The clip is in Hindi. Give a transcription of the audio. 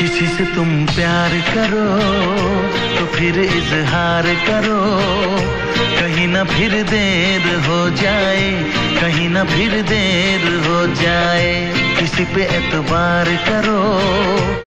किसी से तुम प्यार करो तो फिर इजहार करो, कहीं ना फिर देर हो जाए, कहीं ना फिर देर हो जाए। किसी पे एतबार करो